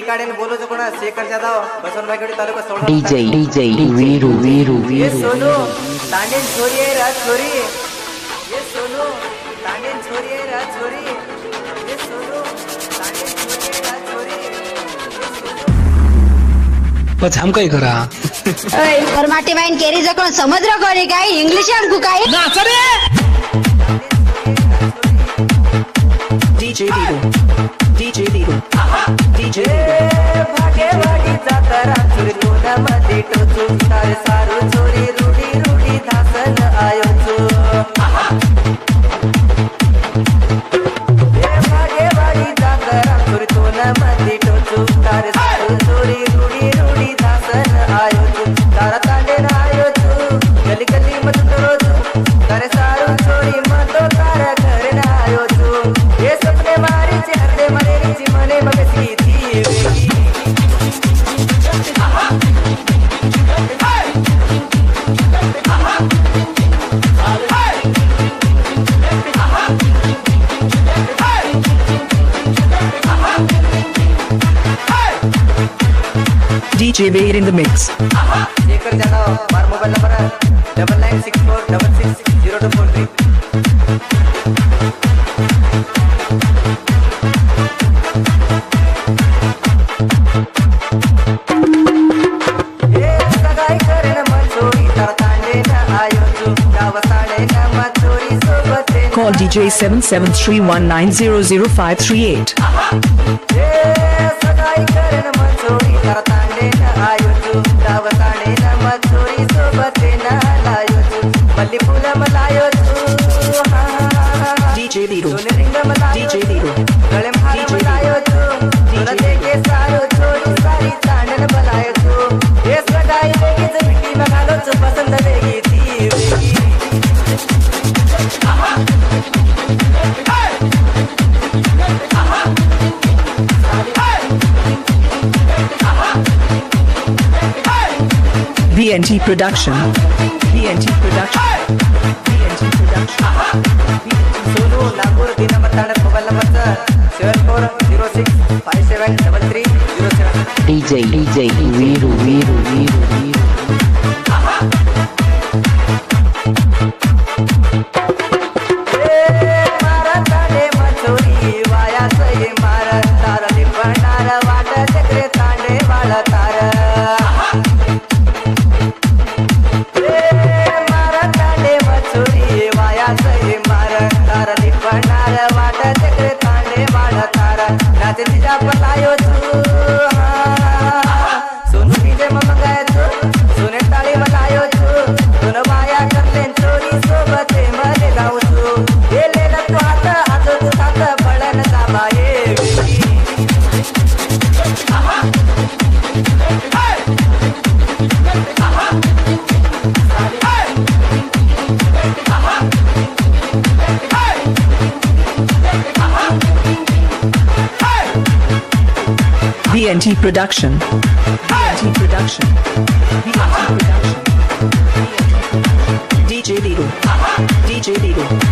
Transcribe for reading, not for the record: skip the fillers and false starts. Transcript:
काढेन बोलो जो कोणा शेखर जाधव बसवनबाई तालुका सोडा डीजे वीरू ये सोनू तांडेन छोरी है रा छोरी ये सोनू तांडेन छोरी है रा छोरी ये सोनू तांडेन छोरी है रा छोरी पण हम काय करा ओय परमाटी बाईन केरी जकोण समुद्र कोणी काय इंग्लिश आणकू काय नाच रे डीजे वीरू भागे भागी जातारा चोरी कोणा मध्ये टोचू तारे सारू चोरी रूढी धासन आयोचू भागे भागी जातारा चोरी कोणा मध्ये टोचू तारे सारू चोरी रूढी धासन आयोचू तारा तांडे ना आयोचू गली गली मधून रोजू तारे सारू चोरी मतो तारा घर ना आयोचू हे सपने मारीचे हरदे मरेची मने मगसी थी DJ Veer in the mix. Shekhar Jadhav मार मोबाइल नंबर 9964660243 सगाई करेन मंचोरी तर तांडे न आयोजू गाव साडे न मंचोरी सोबत Call DJ 7731900538. सगाई करेन मंचोरी तर तांडे न आयोजू गाव साडे न मंचोरी सोबत न लायोजू मल्ली फुल मलायोजू DJ Veer. सोने रिंग मलायोजू DJ Veer. गळे मार मलायोजू सोने के सारो छोड़ी सारी तांडन मलायोजू ये सगाई लेगी तो मिट्टी में घालो तो पसंद लेगी थी BNT Production. सोनू नागपूर दिन number mobile number 7406573307 DJ Veer. मारा तांडे मचोरी वाया सये मारा तारा लिपणार वाट चक्रे तांडे वाला तारा मारा तांडे मचोरी वाया सये मारा तारा लिपणार वाट चक्रे तांडे वाला तारा नाचे तिच्या पलायो तू सोनू तिचे मंगाय तू सोने टाळी मलायो तू दोन वाया करले चोरी सोबत मध्ये जाऊ तू हे लेला तू हात तू हात पडन दाबाये BNT Production. DJ Veer.